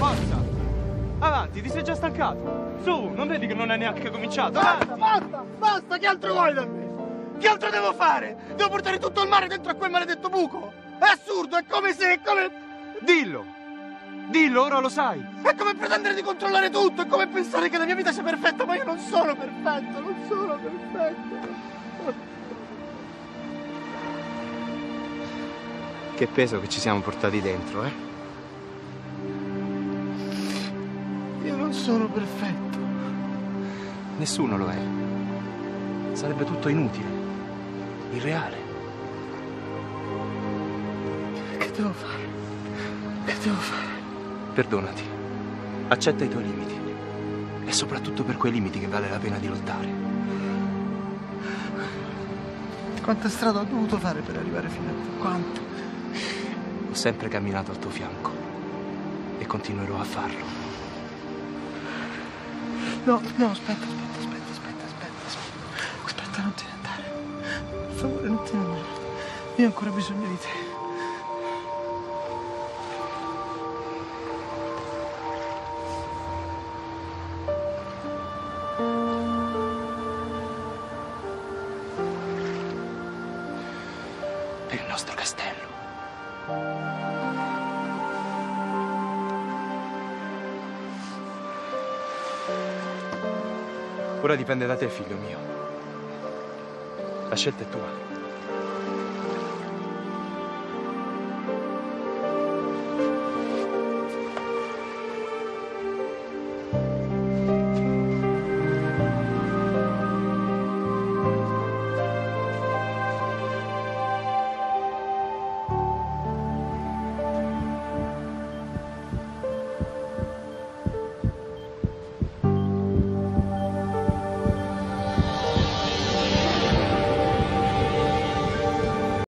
forza! Avanti, ti sei già stancato. Su, non vedi che non hai neanche cominciato? Basta, che altro vuoi da me? Che altro devo fare? Devo portare tutto il mare dentro a quel maledetto buco? È assurdo, è come se, è come... Dillo, ora lo sai. È come pretendere di controllare tutto, è come pensare che la mia vita sia perfetta, ma io non sono perfetto, non sono perfetto. Che peso che ci siamo portati dentro, eh? Io non sono perfetto. Nessuno lo è. Sarebbe tutto inutile, irreale. Che devo fare? Che devo fare? Perdonati. Accetta i tuoi limiti. È soprattutto per quei limiti che vale la pena di lottare. Quanta strada ho dovuto fare per arrivare fino a qui? Quanto? Ho sempre camminato al tuo fianco e continuerò a farlo. No, aspetta, non te ne andare. Per favore, non te ne andare. Io ho ancora bisogno di te. Per il nostro castello. Ora dipende da te, figlio mio. La scelta è tua.